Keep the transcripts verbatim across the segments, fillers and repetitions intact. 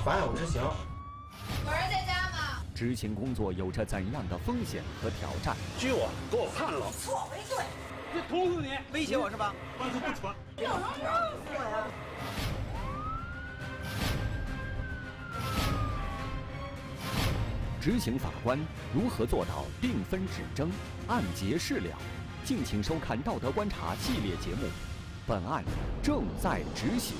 反有执行。 有人在家吗？ 执行工作有着怎样的风险和挑战？ 拘我，给我判了！ 错为对。 我捅死你！ 威胁我是吧？ 官司不传。 有人弄死我呀！ 执行法官如何做到并分指征、案结事了？敬请收看《道德观察》系列节目，本案正在执行。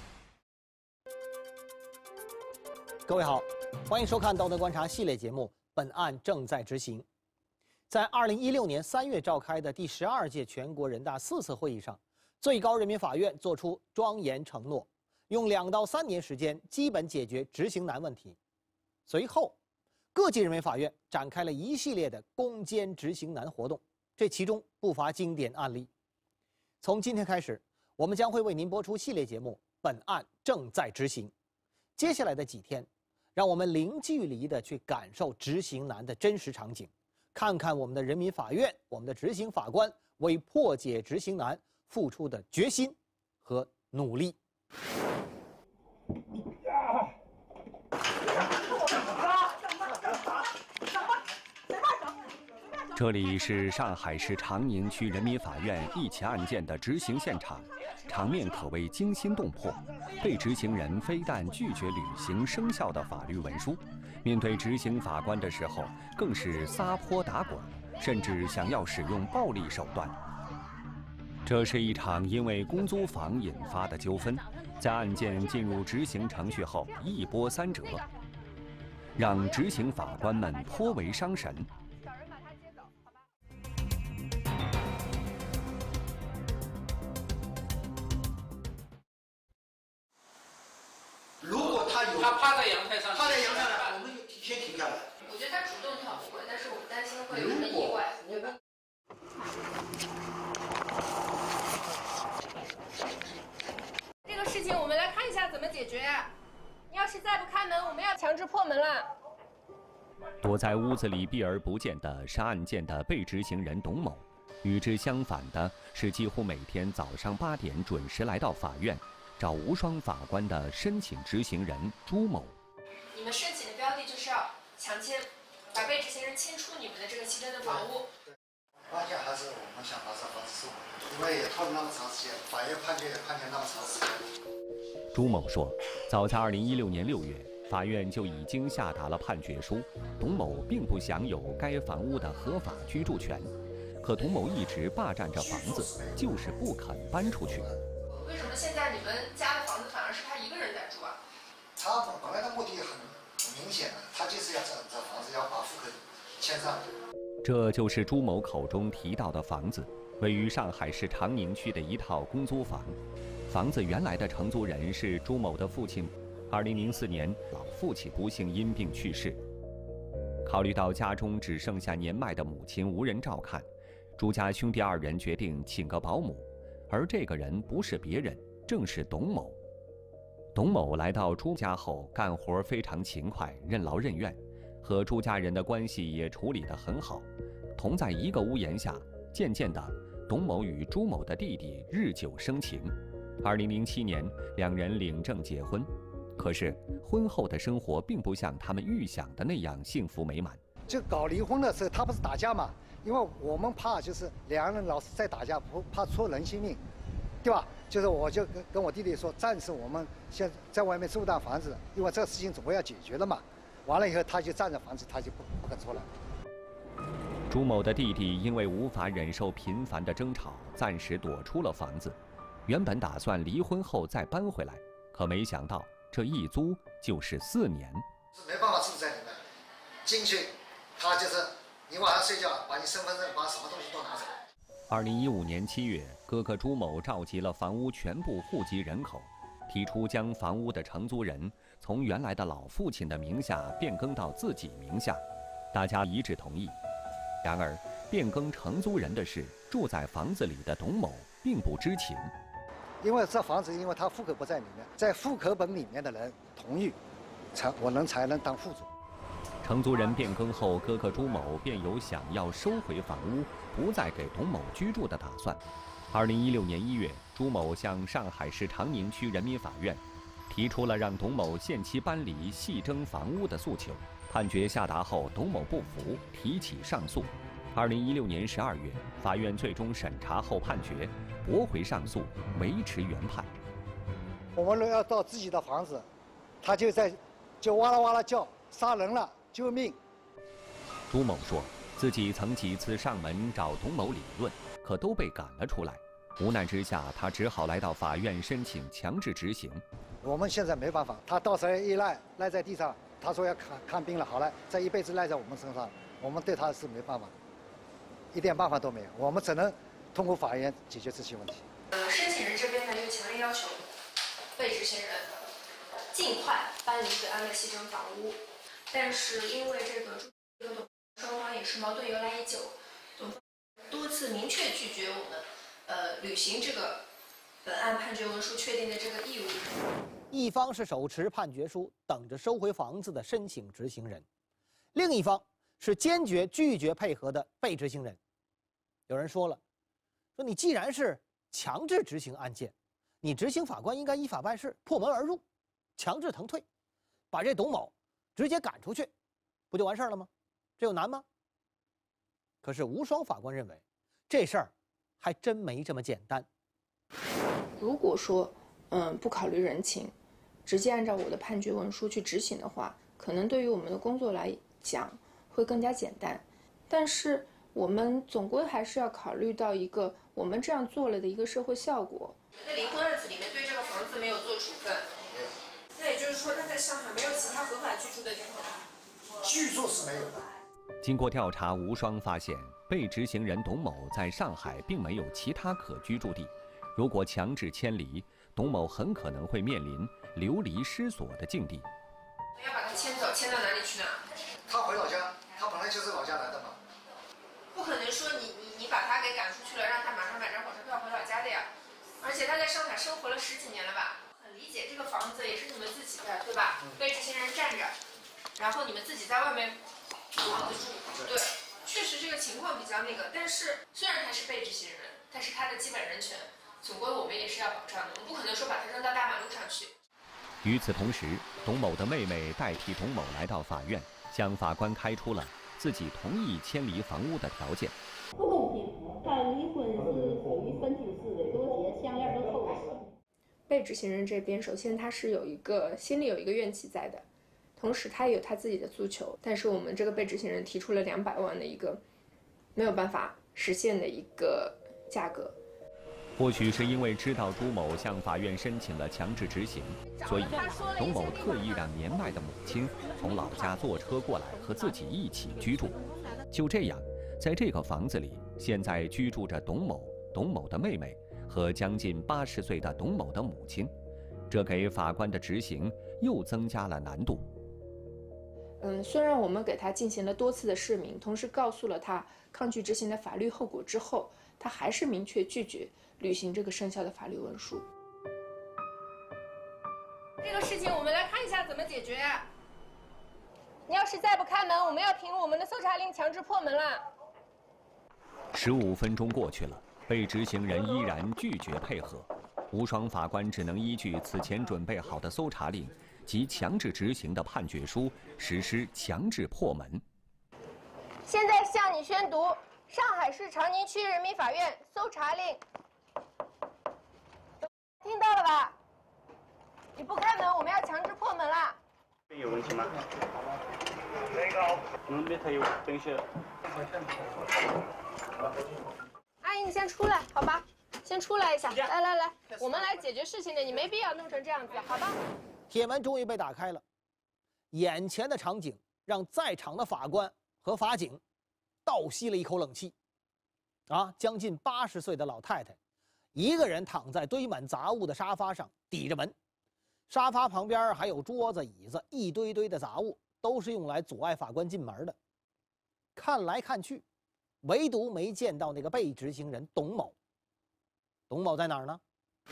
各位好，欢迎收看《道德观察》系列节目，本案正在执行。在二零一六年三月召开的第十二届全国人大四次会议上，最高人民法院作出庄严承诺，用两到三年时间基本解决执行难问题。随后，各级人民法院展开了一系列的攻坚执行难活动，这其中不乏经典案例。从今天开始，我们将会为您播出系列节目《本案正在执行》。接下来的几天，让我们零距离地去感受执行难的真实场景，看看我们的人民法院、我们的执行法官为破解执行难付出的决心和努力。 这里是上海市长宁区人民法院一起案件的执行现场，场面可谓惊心动魄。被执行人非但拒绝履行生效的法律文书，面对执行法官的时候，更是撒泼打滚，甚至想要使用暴力手段。这是一场因为公租房引发的纠纷，在案件进入执行程序后一波三折，让执行法官们颇为伤神。 如果他有， 他趴在阳台上， 趴在阳台上，我们就提前停下来。 我觉得他主动跳不会，但是我们担心会有什么意外，对吧？这个事情我们来看一下怎么解决。你要是再不开门，我们要强制破门了。 躲在屋子里避而不见的是案件的被执行人董某，与之相反的是几乎每天早上八点准时来到法院找无双法官的申请执行人朱某。 你们申请的标的就是要强迁，把被执行人迁出你们的这个其中的房屋。 关键还是我们想把这房子收回，因为也拖了那么长时间，法院判决也判决那么长时间。 朱某说，早在二零一六年六月，法院就已经下达了判决书，董某并不享有该房屋的合法居住权，可董某一直霸占着房子，就是不肯搬出去。 为什么现在你们家的房子反而是他一个人在住啊？ 他本来的目的很很明显的，他就是要这这房子要把户口迁上。 这就是朱某口中提到的房子，位于上海市长宁区的一套公租房。房子原来的承租人是朱某的父亲。二零零四年，老父亲不幸因病去世。考虑到家中只剩下年迈的母亲无人照看，朱家兄弟二人决定请个保姆。而这个人不是别人，正是董某。董某来到朱家后，干活非常勤快，任劳任怨，和朱家人的关系也处理得很好。同在一个屋檐下，渐渐的，董某与朱某的弟弟日久生情。二零零七年，两人领证结婚。可是，婚后的生活并不像他们预想的那样幸福美满。 就搞离婚的时候，他不是打架嘛？因为我们怕就是两个人老是在打架，不怕出人性命，对吧？就是我就跟跟我弟弟说，暂时我们先在外面租栋房子，因为这个事情总归要解决的嘛。完了以后，他就占着房子，他就不不肯出来。 朱某的弟弟因为无法忍受频繁的争吵，暂时躲出了房子。原本打算离婚后再搬回来，可没想到这一租就是四年。 是没办法住在里面，进去，他就是你晚上睡觉，把你身份证、把什么东西都拿走。 二零一五年七月，哥哥朱某召集了房屋全部户籍人口，提出将房屋的承租人从原来的老父亲的名下变更到自己名下，大家一致同意。然而，变更承租人的事，住在房子里的董某并不知情。 因为这房子，因为他户口不在里面，在户口本里面的人同意，才我能才能当户主。 承租人变更后，哥哥朱某便有想要收回房屋，不再给董某居住的打算。二零一六年一月，朱某向上海市长宁区人民法院提出了让董某限期搬离系征房屋的诉求。判决下达后，董某不服，提起上诉。二零一六年十二月，法院最终审查后判决，驳回上诉，维持原判。 我们要到自己的房子，他就在就哇啦哇啦叫，杀人了，救命！ 朱某说，自己曾几次上门找董某理论，可都被赶了出来。无奈之下，他只好来到法院申请强制执行。 我们现在没办法，他到时候一赖赖在地上，他说要看看病了，好了，这一辈子赖在我们身上，我们对他是没办法，一点办法都没有，我们只能通过法院解决这些问题。 呃，申请人这边呢又强烈要求被执行人尽快搬离本案的系征房屋，但是因为这个这个双方也是矛盾由来已久，总方多次明确拒绝我们呃履行这个本案判决文书确定的这个义务。 一方是手持判决书等着收回房子的申请执行人，另一方是坚决拒绝配合的被执行人。有人说了，说你既然是强制执行案件，你执行法官应该依法办事，破门而入，强制腾退，把这董某直接赶出去，不就完事儿了吗？这有难吗？可是无双法官认为，这事儿还真没这么简单。 如果说，嗯，不考虑人情，直接按照我的判决文书去执行的话，可能对于我们的工作来讲会更加简单。但是我们总归还是要考虑到一个我们这样做了的一个社会效果。 在离婚案子里面对这个房子没有做处分，那也就是说他在上海没有其他合法居住的地方。 居住是没有的。 经过调查，无双发现被执行人董某在上海并没有其他可居住地。如果强制迁离，董某很可能会面临流离失所的境地。 要把他迁走，迁到哪里去呢？ 他回老家，他本来就是老家来的嘛。 不可能说你你你把他给赶出去了，让他马上买张火车票回老家的呀。而且他在上海生活了十几年了吧？很理解，这个房子也是你们自己的，对吧？被执行人占着，然后你们自己在外面租房子住，对，确实这个情况比较那个。但是虽然他是被执行人，但是他的基本人权，总归我们也是要保障的，我们不可能说把他扔到大马路上去。 与此同时，董某的妹妹代替董某来到法院，向法官开出了自己同意迁离房屋的条件。 不公平，但离婚是属于分居式的，有些项链都扣了。 被执行人这边，首先他是有一个心里有一个怨气在的，同时他也有他自己的诉求，但是我们这个被执行人提出了两百万的一个没有办法实现的一个价格。 或许是因为知道朱某向法院申请了强制执行，所以董某特意让年迈的母亲从老家坐车过来和自己一起居住。就这样，在这个房子里，现在居住着董某、董某的妹妹和将近八十岁的董某的母亲，这给法官的执行又增加了难度。 嗯，虽然我们给他进行了多次的释明，同时告诉了他抗拒执行的法律后果之后，他还是明确拒绝履行这个生效的法律文书。 这个事情我们来看一下怎么解决呀。你要是再不开门，我们要凭我们的搜查令强制破门了。 十五分钟过去了，被执行人依然拒绝配合，无双法官只能依据此前准备好的搜查令及强制执行的判决书，实施强制破门。 现在向你宣读上海市长宁区人民法院搜查令，听到了吧？你不开门，我们要强制破门了。 有问题吗？那个，嗯，没太有东西。 阿姨，你先出来，好吧？先出来一下。来来来，我们来解决事情的，你没必要弄成这样子，好吧？ 铁门终于被打开了，眼前的场景让在场的法官和法警倒吸了一口冷气。啊，将近八十岁的老太太，一个人躺在堆满杂物的沙发上，抵着门。沙发旁边还有桌子、椅子，一堆堆的杂物，都是用来阻碍法官进门的。看来看去，唯独没见到那个被执行人董某。董某在哪儿呢？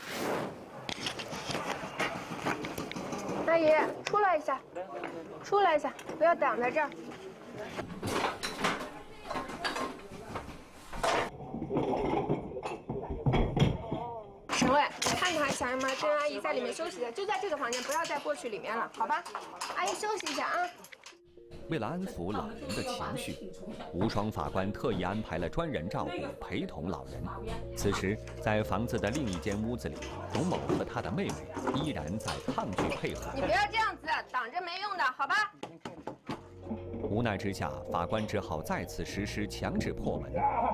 阿姨，出来一下，出来一下，不要挡在这儿。审委，看他一下， 吗？跟阿姨在里面休息的，就在这个房间，不要再过去里面了，好吧？阿姨休息一下啊。 为了安抚老人的情绪，无双法官特意安排了专人照顾陪同老人。此时，在房子的另一间屋子里，董某和他的妹妹依然在抗拒配合。 你不要这样子，挡着没用的，好吧？ 无奈之下，法官只好再次实施强制破门。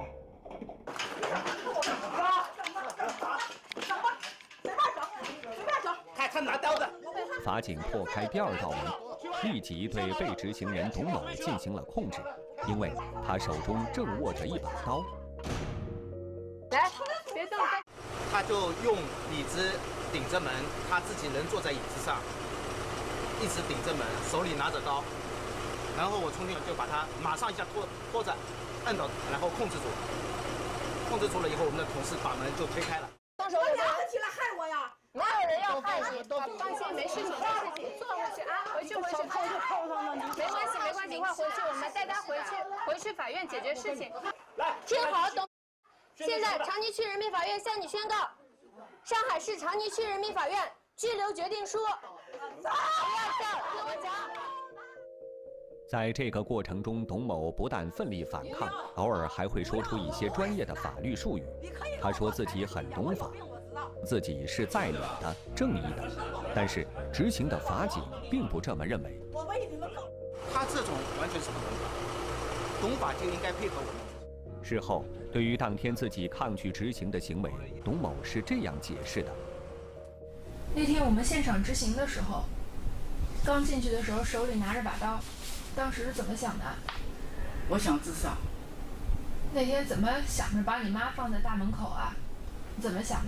看他拿刀子。 法警破开第二道门。立即对被执行人董某进行了控制，因为他手中正握着一把刀。 来，别动！ 他就用椅子顶着门，他自己人坐在椅子上，一直顶着门，手里拿着刀。然后我冲进来就把他马上一下拖拖着，按倒，然后控制住。控制住了以后，我们的同事把门就推开了。 动手！你俩起来害我呀！没有人要害你，放心，没事情，没事情，坐回去啊，回去回去，没关系没关系，一会儿回去我们带他回去，回去法院解决事情。来，听好，董。现在长宁区人民法院向你宣告，上海市长宁区人民法院拘留决定书。不要笑，听我讲。 在这个过程中，董某不但奋力反抗，偶尔还会说出一些专业的法律术语。他说自己很懂法。自己是在理的、正义的，但是执行的法警并不这么认为。 他这种完全是不懂法，懂法就应该配合我们。 事后，对于当天自己抗拒执行的行为，董某是这样解释的： 那天我们现场执行的时候，刚进去的时候手里拿着把刀，当时是怎么想的？ 我想自杀。 那天怎么想着把你妈放在大门口啊？你怎么想的？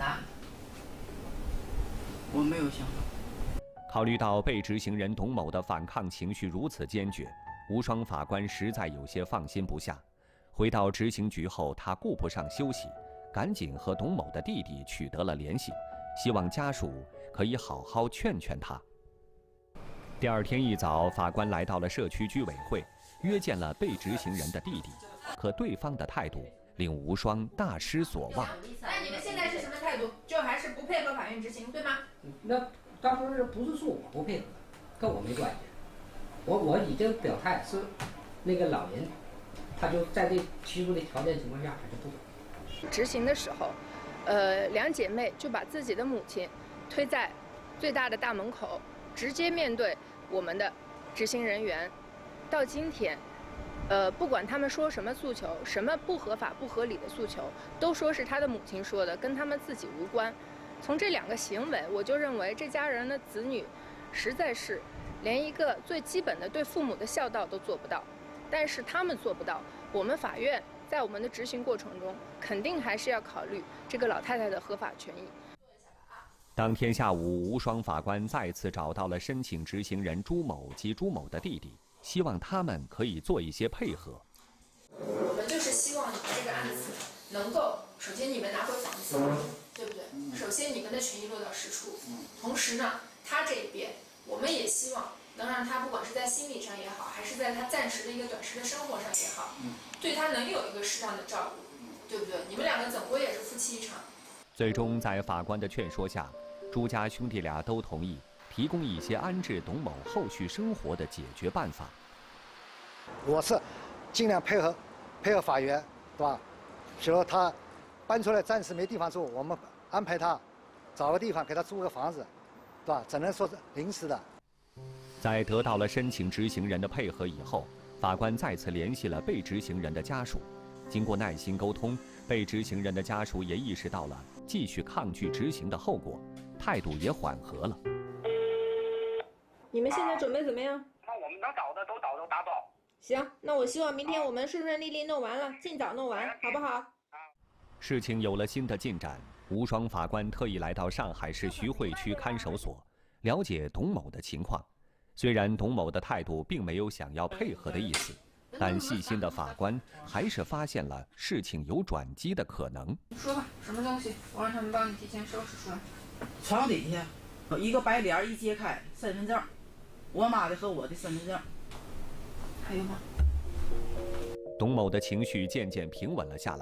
我没有想到。 考虑到被执行人董某的反抗情绪如此坚决，无双法官实在有些放心不下。回到执行局后，他顾不上休息，赶紧和董某的弟弟取得了联系，希望家属可以好好劝劝他。第二天一早，法官来到了社区居委会，约见了被执行人的弟弟，可对方的态度令无双大失所望。 那你们现在是什么态度？就还是不配合法院执行，对吗？ 那当时不是说我不配合，跟我没关系。我我已经表态是，那个老人，他就在这提出的条件情况下，还是不走。 执行的时候，呃，两姐妹就把自己的母亲推在最大的大门口，直接面对我们的执行人员。到今天。呃，不管他们说什么诉求，什么不合法、不合理的诉求，都说是他的母亲说的，跟他们自己无关。从这两个行为，我就认为这家人的子女，实在是连一个最基本的对父母的孝道都做不到。但是他们做不到，我们法院在我们的执行过程中，肯定还是要考虑这个老太太的合法权益。 当天下午，无双法官再次找到了申请执行人朱某及朱某的弟弟。希望他们可以做一些配合。 我们就是希望你们这个案子能够，首先你们拿回房子，对不对？首先你们的权益落到实处。同时呢，他这一边，我们也希望能让他不管是在心理上也好，还是在他暂时的一个短时的生活上也好，对他能有一个适当的照顾，对不对？你们两个总归也是夫妻一场。 最终，在法官的劝说下，朱家兄弟俩都同意提供一些安置董某后续生活的解决办法。 我是尽量配合配合法院，对吧？比如他搬出来暂时没地方住，我们安排他找个地方给他租个房子，对吧？只能说是临时的。 在得到了申请执行人的配合以后，法官再次联系了被执行人的家属。经过耐心沟通，被执行人的家属也意识到了继续抗拒执行的后果，态度也缓和了。 你们现在准备怎么样？ 那我们能找的都找都达到。 行，那我希望明天我们顺顺利利弄完了，尽早弄完，好不好？ 事情有了新的进展，无双法官特意来到上海市徐汇区看守所，了解董某的情况。虽然董某的态度并没有想要配合的意思，但细心的法官还是发现了事情有转机的可能。 说吧，什么东西？我让他们帮你提前收拾出来。 床底下一个白帘一揭开，身份证，我妈的和我的身份证。 还有吗？ 董某的情绪渐渐平稳了下来，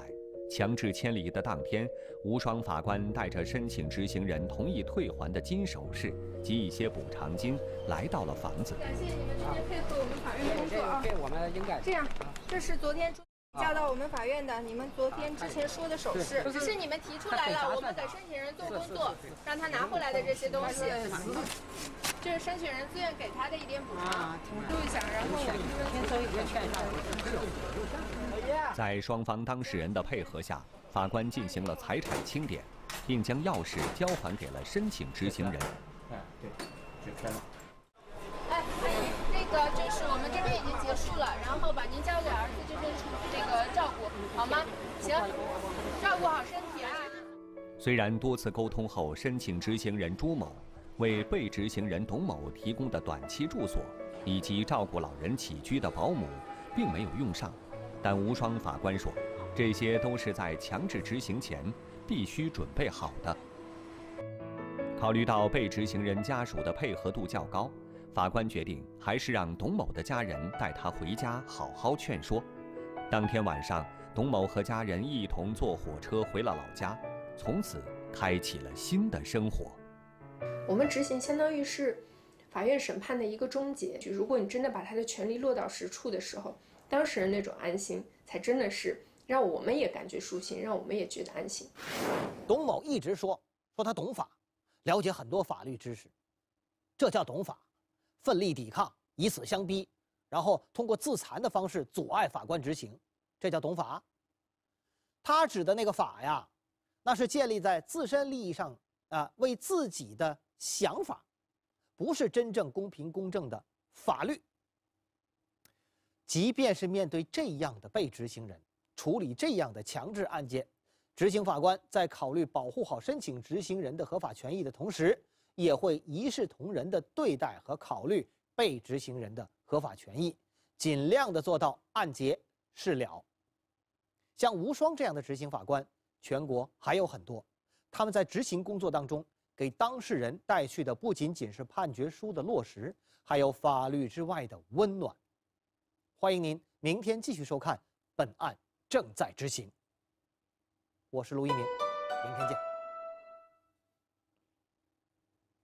强制迁离的当天，无双法官带着申请执行人同意退还的金首饰及一些补偿金，来到了房子。 感谢你们今天配合我们法院工作啊！ 这我们应该这样，这是昨天交到我们法院的，你们昨天之前说的首饰，只是你们提出来了，我们给申请人做工作，让他拿回来的这些东西，这是申请人自愿给他的一点补偿，录一下，然后我们在双方当事人的配合下，法官进行了财产清点，并将钥匙交还给了申请执行人。 哎，对，就签了。 哎，阿姨，那个就是我们这边已经结束了，然后把您交给儿子这边这个照顾，好吗？行，照顾好身体啊。 虽然多次沟通后，申请执行人朱某为被执行人董某提供的短期住所以及照顾老人起居的保姆并没有用上，但无双法官说，这些都是在强制执行前必须准备好的。考虑到被执行人家属的配合度较高，法官决定还是让董某的家人带他回家好好劝说。当天晚上，董某和家人一同坐火车回了老家，从此开启了新的生活。 我们执行相当于是法院审判的一个终结。如果你真的把他的权利落到实处的时候，当事人那种安心，才真的是让我们也感觉舒心，让我们也觉得安心。 董某一直说说他懂法，了解很多法律知识，这叫懂法。奋力抵抗，以死相逼，然后通过自残的方式阻碍法官执行，这叫懂法。他指的那个法呀，那是建立在自身利益上啊，为自己的想法，不是真正公平公正的法律。即便是面对这样的被执行人，处理这样的强制案件，执行法官在考虑保护好申请执行人的合法权益的同时，也会一视同仁地对待和考虑被执行人的合法权益，尽量地做到案结事了。像无双这样的执行法官，全国还有很多，他们在执行工作当中，给当事人带去的不仅仅是判决书的落实，还有法律之外的温暖。欢迎您明天继续收看，本案正在执行。我是卢一鸣，明天见。